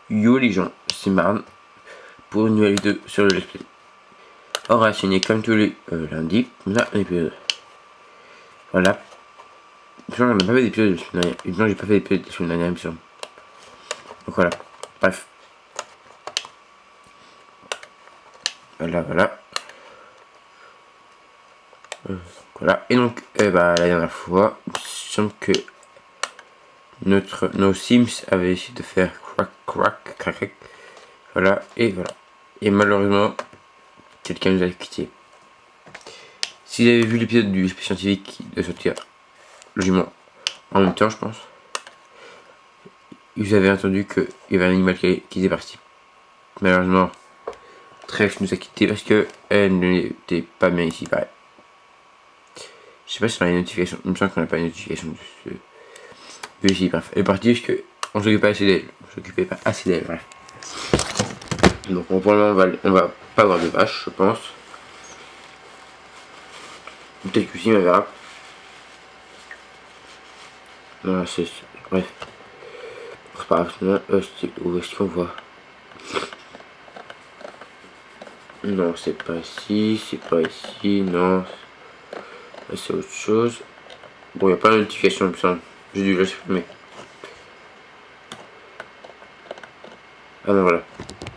Yo les gens, c'est Marne pour une nouvelle vidéo sur le let's play. On va enchaîner comme tous les lundis, on a un épisode. Voilà. On n'a pas fait d'épisode de la semaine dernière. Non, j'ai pas fait d'épisode de la semaine dernière, il me semble. Donc voilà. Bref. Voilà. Voilà. Et donc, la dernière fois, il me semble que nos Sims avaient essayé de faire crack. Voilà. Et malheureusement, quelqu'un nous a quitté. Si vous avez vu l'épisode du scientifique qui doit sortir logiquement en même temps, je pense, vous avez entendu qu'il y avait un animal qui était parti. Malheureusement, Trèfle nous a quitté parce que elle n'était pas bien ici, pareil. Je sais pas si on a une notification. Il me semble qu'on n'a pas une notification de ici. Bref, elle est partie parce qu'on s'occupait pas assez d'elle. Bref. Donc pour le moment, on va pas avoir de vaches, je pense. Peut-être que si, on verra. Non, c'est... Bref. C'est pas grave, sinon, où est-ce qu'on voit? Non, c'est pas ici, non. C'est autre chose. Bon, il n'y a pas de notification, il me semble. J'ai dû la supprimer. Ah non, voilà.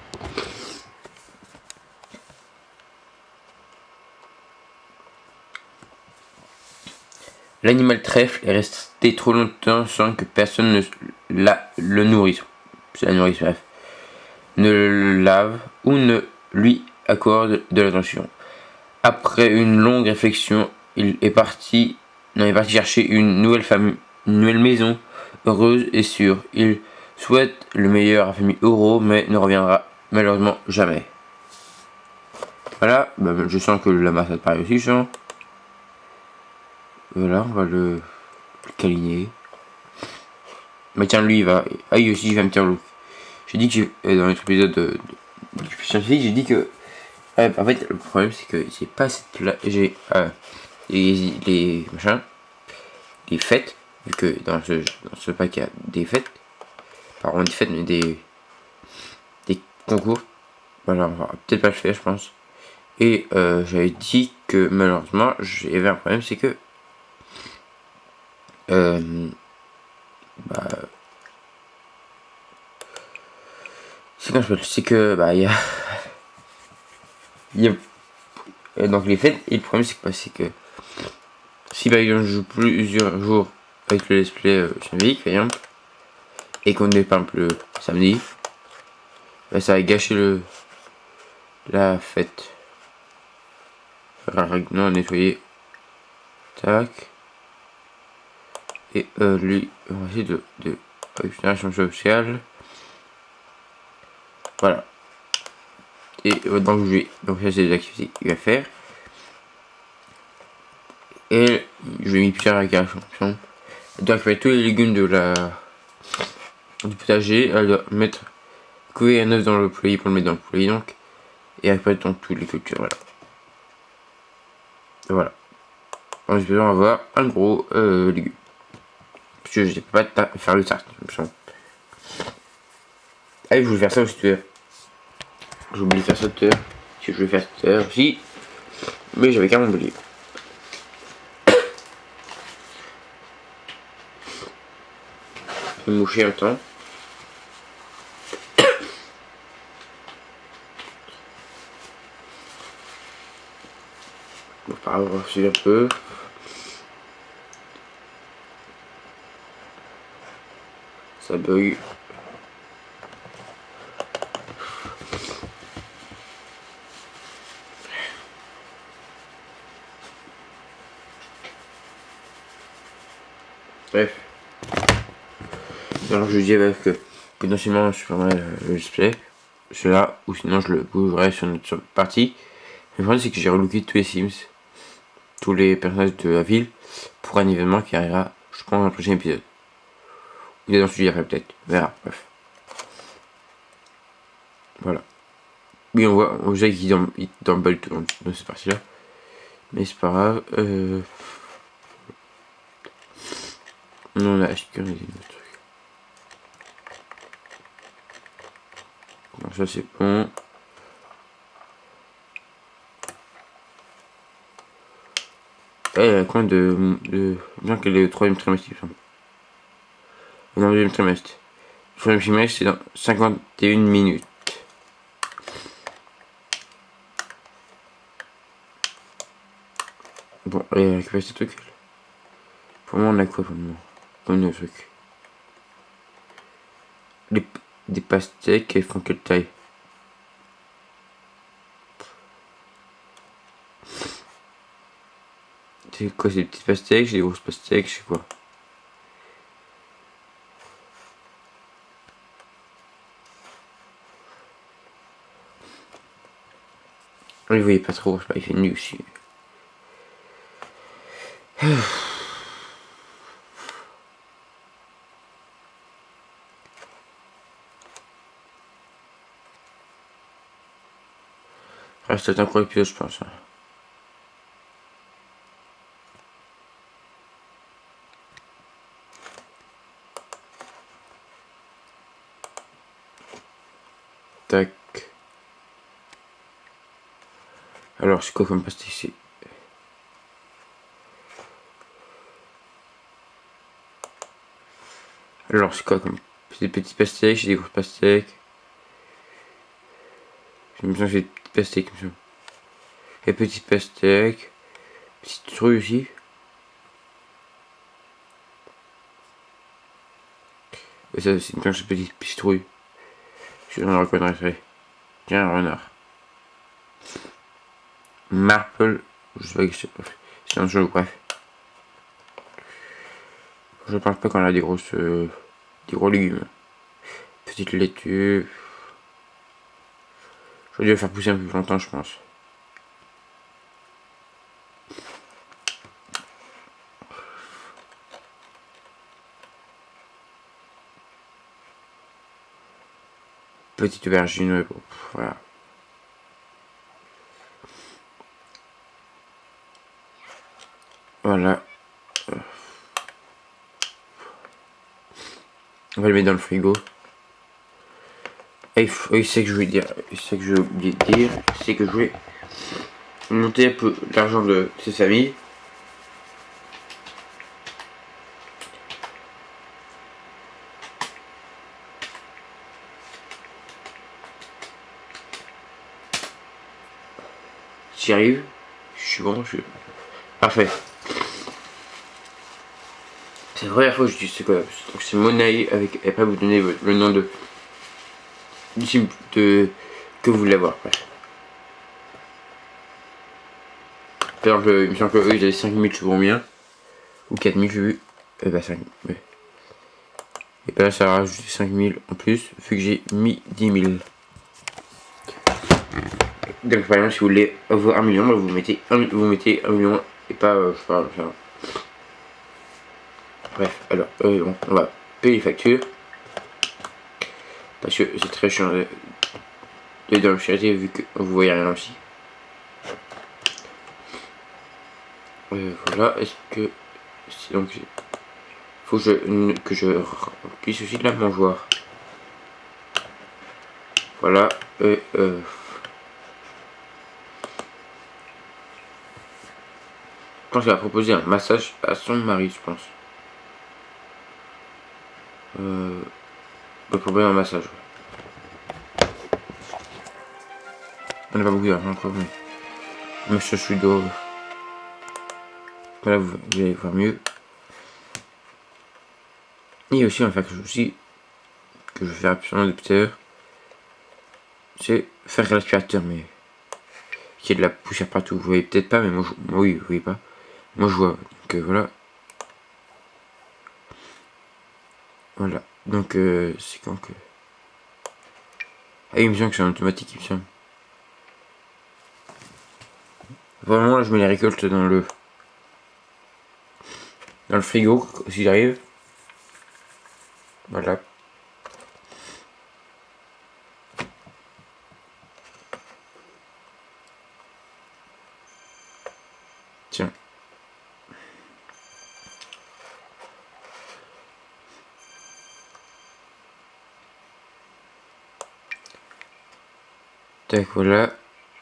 L'animal trèfle est resté trop longtemps sans que personne ne le nourrisse. C'est la nourrice, bref. Ne le lave ou ne lui accorde de l'attention. Après une longue réflexion, il est parti chercher une nouvelle famille, une nouvelle maison, heureuse et sûre. Il souhaite le meilleur à la famille Euro, mais ne reviendra malheureusement jamais. Voilà, je sens que la masse pareil aussi, je sens. Voilà, on va le câliner. Mais tiens, lui, il va... Ah, il aussi, il va me tirer l'eau. J'ai dit que dans notre épisode du scientifique, j'ai dit que... en fait, le problème, c'est que j'ai pas assez de place... J'ai... les machins... Les fêtes, vu que dans ce pack, il y a des fêtes. Pas vraiment des fêtes, mais des concours. Voilà, on va peut-être pas le faire, je pense. Et j'avais dit que, malheureusement, j'avais un problème, c'est que... c'est que il y a donc les fêtes, et le problème c'est que si par exemple je joue plusieurs jours avec le let's play scientifique par exemple, et qu'on est par exemple le samedi, ça va gâcher la fête. Non, nettoyer, tac, et lui on va essayer de récupération sociale. Voilà. Et donc ça c'est des activités qu'il va faire. Et je vais mis plusieurs récupérations. Donc avec tous les légumes du potager, elle doit mettre couver un œuf dans le poulailler pour le mettre dans le poulailler donc. Et après dans toutes les cultures, voilà. Et voilà. En espérant avoir un gros légume. Parce que je sais pas faire le tarte, il me semble. Allez, je voulais faire ça aussi tout à l'heure. J'ai oublié de faire ça tout à l'heure. Si je voulais faire tout à l'heure aussi. Mais j'avais carrément oublié. Je vais me moucher un temps. Bon, pas grave, on va suivre un peu. Ça bug. Bref. Alors je dis que potentiellement je ferai le display, cela, ou sinon je le bougerai sur notre partie. Le problème c'est que j'ai relooké tous les Sims, tous les personnages de la ville, pour un événement qui arrivera, je pense, dans le prochain épisode. Ou dans celui après peut-être, on verra, bref. Voilà. Oui, on voit qu'il dans cette partie-là. Mais c'est pas grave. On a sécurisé notre truc. ça c'est bon. Elle a combien bien qu'elle est au troisième trimestre, il me semble. Dans le deuxième trimestre. Le troisième trimestre, c'est dans 51 minutes. Bon, allez, récupérer ces trucs. Pour le moment, on a quoi pour le moment? Comme nos trucs. Des pastèques, elles font quelle taille? C'est quoi, c'est des petites pastèques, c'est des grosses pastèques, je sais quoi. Vous voyez pas trop, je sais pas, il fait nuit aussi. Reste encore l'épisode, je pense. Tac. Alors, c'est quoi comme pastèque ici? Alors, c'est quoi comme... C'est des petites pastèques, c'est des grosses pastèques. J'ai l'impression que c'est des petites pastèques, comme ça. Et petites pastèques. Petite truie aussi. Et ça, c'est une planche de petite pistrouille. Je ne reconnaîtrai. Tiens, un renard. Marple. Je sais pas que c'est un jeu, bref. Je pense pas qu'on a des grosses. Des gros légumes. Petite laitue. J'aurais dû la faire pousser un peu plus longtemps, je pense. Petite aubergine, bon, voilà. Voilà. On va le mettre dans le frigo. Et il sait que je voulais dire. Il sait que j'ai oublié de dire. C'est que je voulais monter un peu l'argent de ses familles. J'y arrive. Je suis bon, je suis. Parfait. C'est la première fois que je dis c'est quoi. Donc c'est Monaï avec. Et pas vous donner le nom de. Du type de. Que vous voulez avoir. Bref. Par exemple, il me semble que eux ils avaient 5000 chevaux bien. Ou 4000 j'ai vu. Et bah 5000. Ouais. Et bah là ça va rajouter 5000 en plus. Vu que j'ai mis 10 000. Donc par exemple si vous voulez avoir 1 million, vous mettez 1 million et pas je sais pas, enfin. Bref, alors bon, on va payer les factures. Parce que c'est très chiant de dans le charité vu que vous voyez rien aussi. Voilà, est-ce que c'est donc faut que je remplisse aussi de la mangeoire. Voilà, je pense qu'elle a proposé un massage à son mari, je pense. Le problème un massage. On n'a pas beaucoup d'argent encore, mais je suis d'eau. Voilà, vous allez voir mieux. Et aussi, on va faire quelque chose aussi que je vais faire absolument depuis tout à l'heure. C'est faire l'aspirateur, mais qu'il y ait de la poussière partout. Vous voyez peut-être pas, mais moi, oui, vous voyez pas. Moi, je vois. Donc voilà. Voilà. Donc c'est quand que. Ah, il me semble que c'est en automatique, il me semble. Vraiment, là, je mets les récoltes dans le frigo, si j'arrive. Voilà. Tiens. Tac, voilà.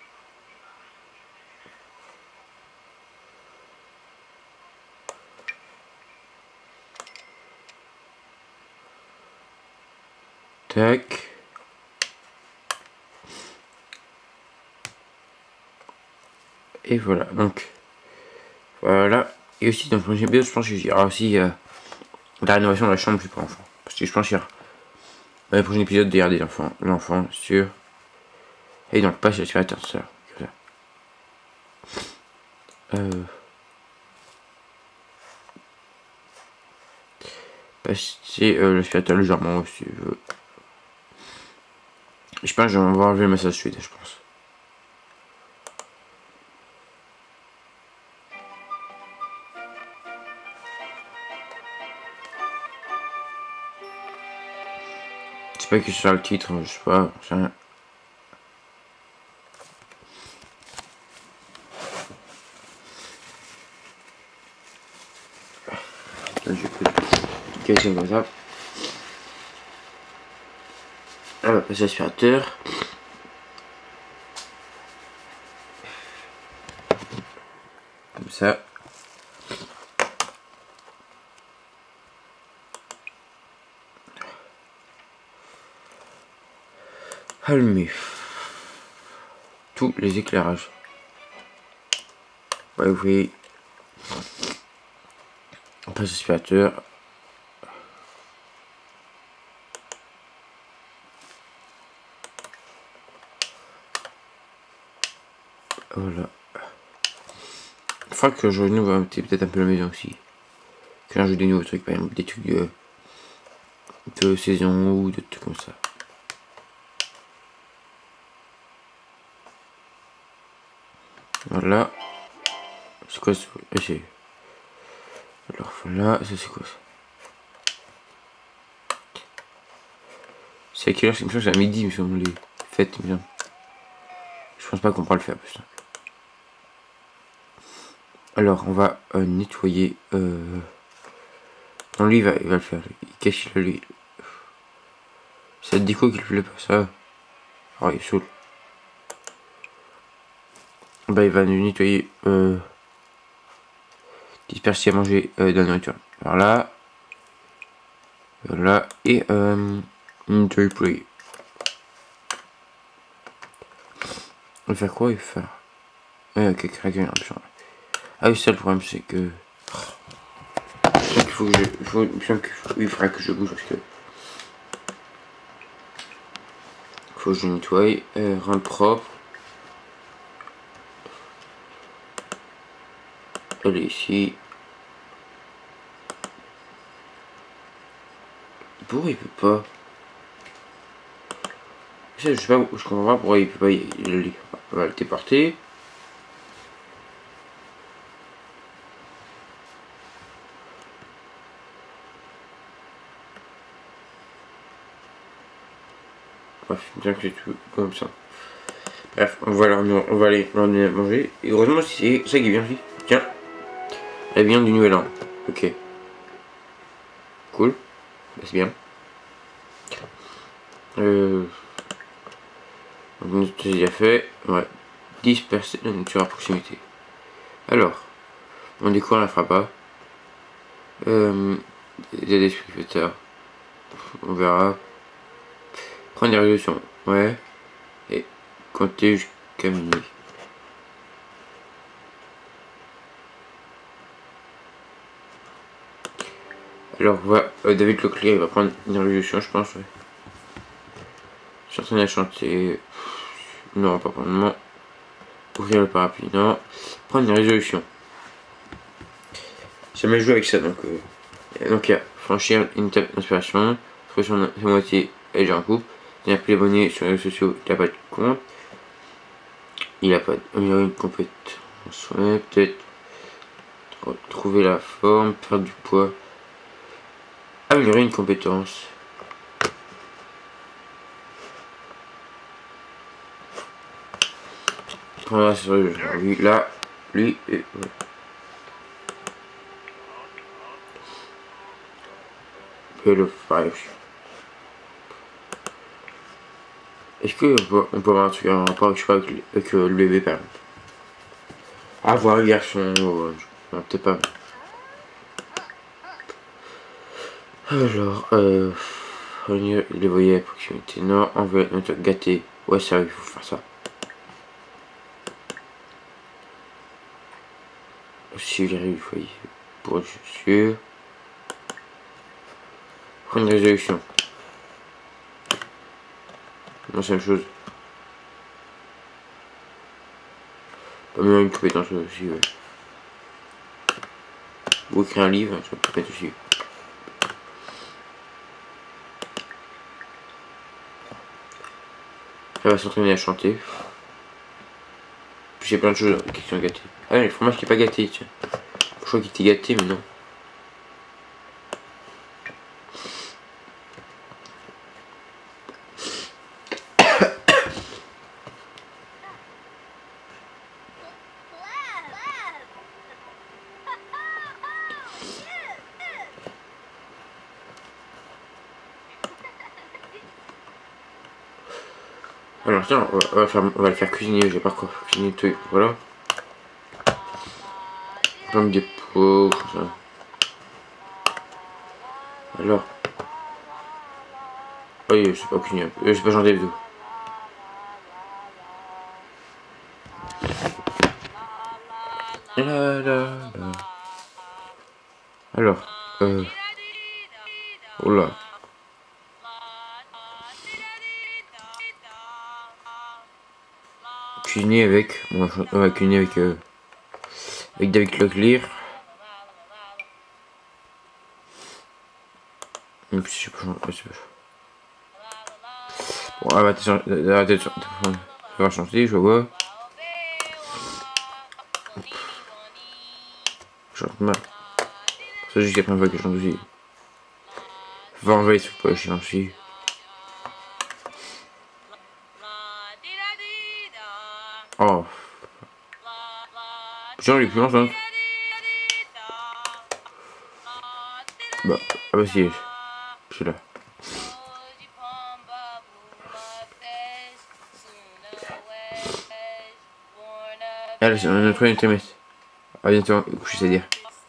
Tac. Et voilà, donc voilà. Et aussi dans le prochain vidéo, je pense qu'il y aura aussi la rénovation de la chambre pour enfants. Parce que je pense qu'il y aura dans le prochain épisode derrière des enfants, l'enfant sur. Et donc pas sur l'aspirateur, ça. Passer l'aspirateur légèrement aussi. Je pense que je vais enlever le massage suite, je pense. Je sais pas que ce soit le titre, je sais pas. Je vais cacher comme ça. On va passer l'aspirateur. Comme ça. Allumer tous les éclairages. Ouais, oui. On passe l'aspirateur. Voilà. Il faudra que je renouvelle peut-être un peu la maison aussi. Que j'ajoute des nouveaux trucs, par exemple des trucs de saison ou de trucs comme ça. Voilà. C'est quoi ce... Alors voilà, ça c'est quoi ça? C'est à quelle heure? C'est à midi, il me semble, les fêtes, bien. Je pense pas qu'on pourra le faire plus. Alors, on va nettoyer. Non, lui, il va le faire. Il cache lui. C'est la déco qui le plaît pas, ça. Alors, il saoule. Bah, il va nous nettoyer. Disperser à manger de la nourriture. Voilà. Voilà. Et nettoyer pour lui. Il va faire quoi? Il va faire. Ok, craquer un peu. Ah oui, ça le problème, c'est que. Il faut que il faudra que je bouge parce que. Faut que je nettoie, rendre propre. Elle est ici. Pourquoi il peut pas? Je sais pas, je comprends pas pourquoi il peut pas il va le déporter. Bref, bien que c'est tout comme ça. Bref, on va aller manger. Et heureusement, c'est ça qui est bien fait. Tiens, elle vient du Nouvel An. Ok. Cool. Bah, c'est bien. Donc, c'est déjà fait. Ouais. Disperser la nourriture à proximité. Alors, on découvre, on la fera pas. Des distributeurs. On verra. Prendre des résolutions. Ouais. Et compter jusqu'à minuit. Alors, voilà, David Leclerc, il va prendre une résolution, je pense. Ouais. Sur son chantier. Non, pas pour le moment. Ouvrir le parapluie, non. Prendre une résolution. J'ai jamais joué avec ça, donc il y a franchir une étape d'inspiration, trouver son moitié et déjà en couple, tenir plus abonnés sur les réseaux sociaux, il n'a pas de compte, il n'a pas d'améliorer une compétence, ouais, peut-être trouver la forme, perdre du poids, améliorer une compétence. Prendre sur lui, là, lui, et ouais. Le 5. Est-ce on peut avoir un truc, un rapport, je sais pas, avec le bébé par exemple. Avoir un garçon, non, peut-être pas. Alors, les voyez à proximité. Non, envoyer notre gâté. Ouais, ça, il faut faire ça. Aussi, les du foyer. Pour être sûr. Prendre une résolution. Non, c'est la même chose. Pas même une compétence aussi, ouais. Ou écrire un livre, ça peut être aussi. Elle va s'entraîner à chanter. Puis j'ai plein de choses qui sont gâtées. Ah, le fromage qui est pas gâté, tiens. Je crois qu'il était gâté, mais non. Alors tiens, on va le faire cuisiner, j'ai pas quoi cuisiner le truc, voilà. Comme des pots, comme ça. Alors. Oui, je sais pas cuisiner, je sais pas chanter du tout. La, la, la. Alors, oh là. Cuisiner avec, on va cuisiner avec David Locklear. Et puis je sais pas, bon, arrêtez de chanter, je vois. Je chante mal. C'est juste la première fois que je chante aussi. Va envoyer ce pour le chien aussi. Oh. Genre, il est plus longtemps. Bah, ah bah si. C'est là. Allez, c'est notre premier trimestre. À bientôt, je sais dire.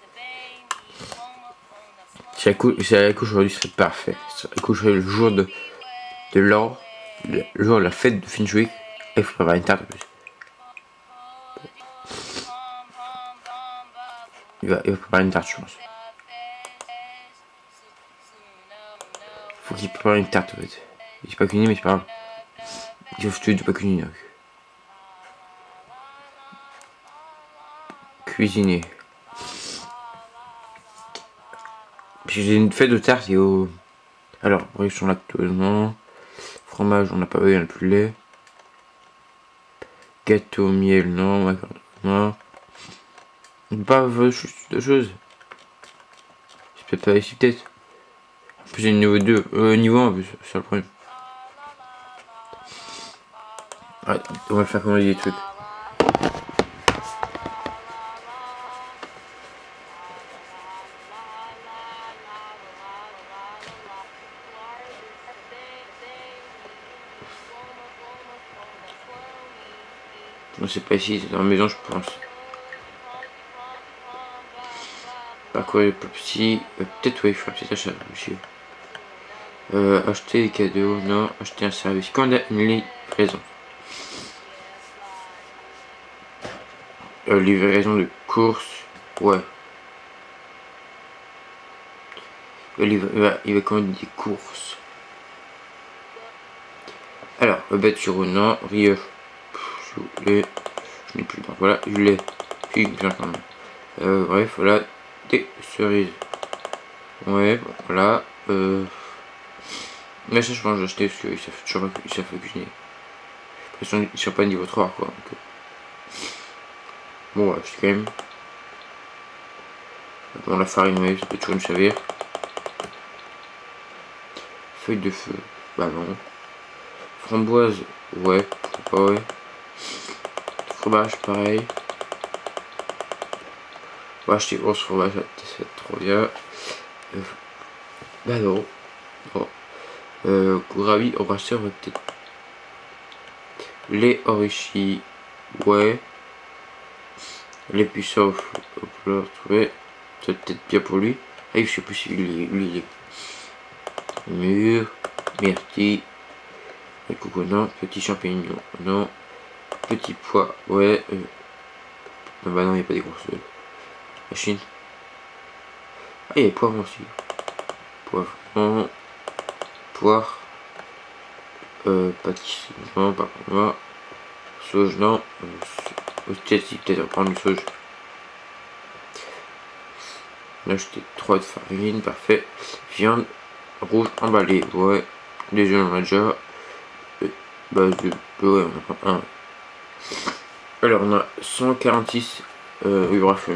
Si elle couche aujourd'hui, ce serait parfait. Si elle coucherait le jour de l'or, le jour de la fête de Finchwick, il faut préparer une tarte en plus. Il va préparer une tarte, je pense. Faut qu'il prépare une tarte en fait. Il sait pas cuisiner, mais c'est pas grave. Il faut de pas cuisiner. Donc. Cuisiner. Puis j'ai une fête de tarte et au. Alors, réduction lactose, non. Fromage, on n'a pas eu, on n'a plus de lait. Gâteau au miel, non. Non. Pas de choses. C'est peut-être pas ici, peut-être. En plus, j'ai le niveau 2. Niveau 1 en plus, c'est le problème. Ouais, on va le faire commander des trucs. Non, c'est pas ici, c'est dans la maison, je pense. Parcourir le petit. Peut-être, oui, il faut peut-être acheter, monsieur. Acheter des cadeaux, non, acheter un service. Quand on a une livraison. Livraison de courses, ouais. Il va commander des courses. Alors, sur non, rieur. Je n'ai plus le temps. Voilà, je l'ai. Puis, bien quand même. Bref, voilà, des cerises. Ouais, voilà. Mais ça, je pense que j'ai acheté parce qu'ils savent toujours pas, ils savent pas cuisiner. Ils sont pas niveau 3, quoi. Donc, bon, ouais, c'est quand même. Bon, la farine, oui, ça peut toujours nous servir. Feuille de feu, bah non. Framboise, ouais, pourquoi pas, ouais. Fromage, pareil. On va acheter grosse fromage, ça va être trop bien. Bah non. Bon. Gravy, on va acheter, on va peut-être. Les Orishi, ouais. Les puissants, on peut le retrouver. C'est peut-être bien pour lui. Ah, je sais plus si lui il est mûr. Myrtille. Et coucou, non. Petit champignon, non. Petit pois, ouais. Non, bah non, il n'y a pas des grosses. La Chine. Ah, il y a des poivrons aussi. Poivron. Poire. Pâtisserie, non, pas pour moi. Sauge, non. Peut-être prendre du sauge. Là, acheté 3 de farine, parfait. Viande rouge emballée, ouais. Les œufs, on a déjà. Base de ouais, on en prend un. Alors, on a 146, oui, bref,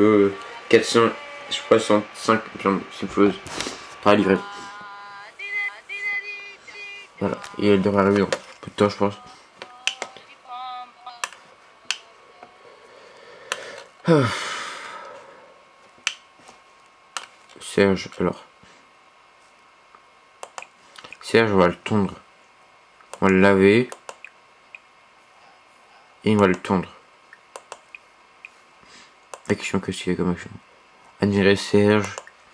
1465 viandes sulfureuses par livraison. Voilà, et elle devrait arriver dans peu de temps, je pense. Serge, alors. Serge, on va le tondre. On va le laver. Et on va le tondre. Action que s'il y a comme action. Admirer Serge.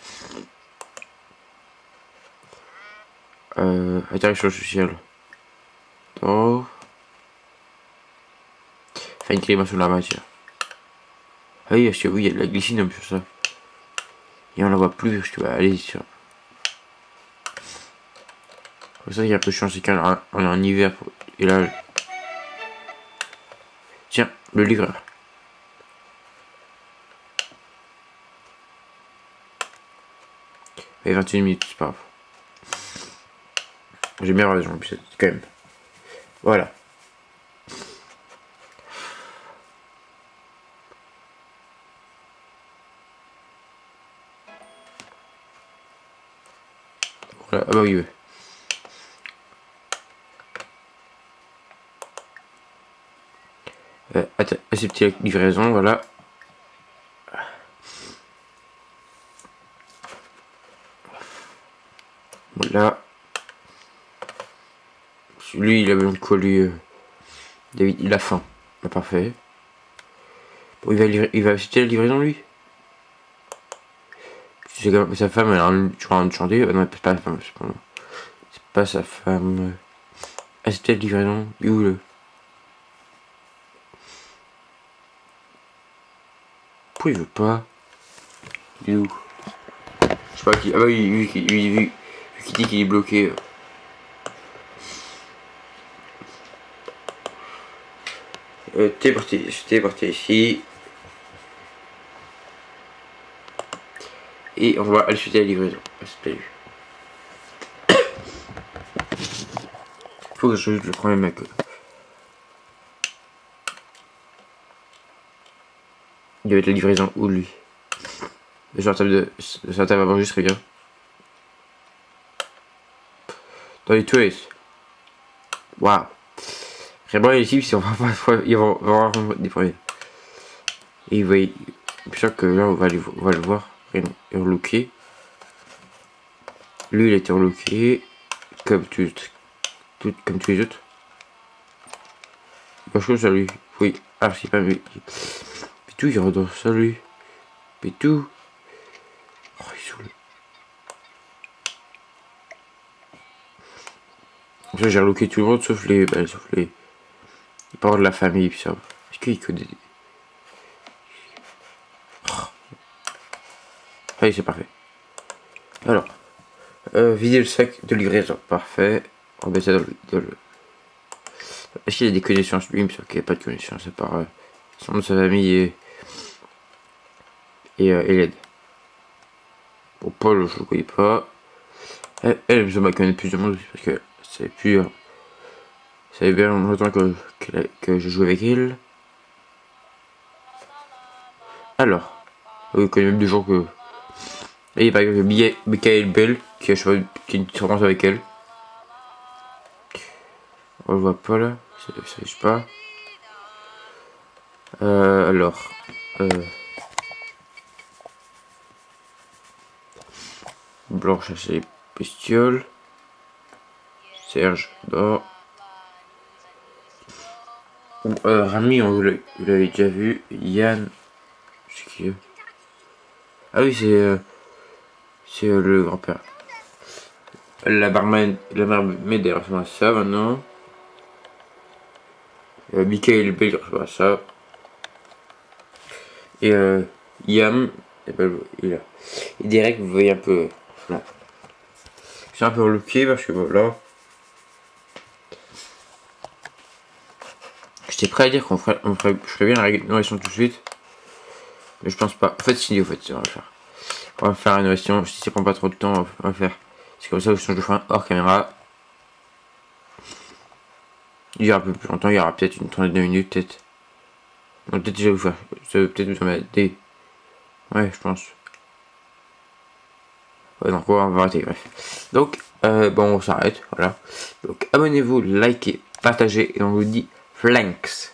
Interaction sociale. Oh. Faire une climat sur la matière. Ah oui, parce que oui, il y a de la glycine sur ça. Et on la voit plus, parce que bah, allez, sur. Comme ça, il y a un peu de chance, c'est qu'on est en hiver. Et là. Tiens, le livreur. Et 21 minutes, c'est pas grave. J'ai bien raison, puis quand même. Voilà. Voilà. Ah bah oui, oui. Accepter la livraison, voilà. Voilà. Lui, il a même collé. David, il a faim. Ah, parfait. Bon, il va accepter la livraison, lui. Tu sais que sa femme, elle a un train de chanter. Non, c'est pas sa femme, c'est pas sa femme. Accepter la livraison. Il est où le. Pourquoi il veut pas? Il est où? Je sais pas qui. Ah bah oui, vu qu'il dit qu'il est bloqué. T'es parti ici. Et on va aller suite à la livraison. Faut que je rajoute le premier mec. Il va être la livraison où lui? Sur la table à manger serait bien. Dans les toilettes. Waouh. Vraiment ici, si on va avoir des problèmes. Et il va y. Je suis sûr que là on va le voir. Relooké. Lui il a été relooké. Comme tous les autres. Pas chose à lui. Oui. Ah c'est pas lui. Pitou il redore ça lui. Pitou. Oh il saoule. Ça j'ai relooké tout le monde sauf les parents de la famille puis ça. Est-ce qu'il connaît. Allez c'est parfait. Alors. Vider le sac de livraison. Parfait. On met ça dans le. Est-ce qu'il y a des connaissances lui? Il me semble qu'il n'y a pas de connaissances à part son de sa famille et l'aide. Bon, Paul, je le connais pas. Elle me connaît plus de monde aussi parce que c'est plus. Ça fait bien longtemps que je joue avec elle. Alors, oui, je connais même des gens que. Et par exemple, Michael Bell qui a une différence avec elle. On le voit pas là, ça je sais pas. Alors. Blanche à ses bestioles. Serge, non. Rami, on l'avait déjà vu. Yann, c'est qui? Ah oui, c'est le grand-père. La barmaid elle ressemble à ça maintenant. Michael Bell il ressemble à ça. Et Yam, il est là. Et direct, vous voyez un peu. Là. C'est un peu relooké parce que voilà. J'étais prêt à dire je ferait bien la rénovation tout de suite. Mais je pense pas. En fait, si, en fait, on va faire. On va faire la rénovation. Si ça prend pas trop de temps, on va faire. C'est comme ça, sinon je le ferai hors caméra. Il y aura un peu plus longtemps, il y aura peut-être une trentaine de minutes, peut-être. Donc peut-être je vais vous faire. Ça va peut-être vous en mettre des. Ouais, je pense. Ouais, donc on va arrêter, bref. Donc, bon, on s'arrête, voilà. Donc abonnez-vous, likez, partagez, et on vous dit flanks.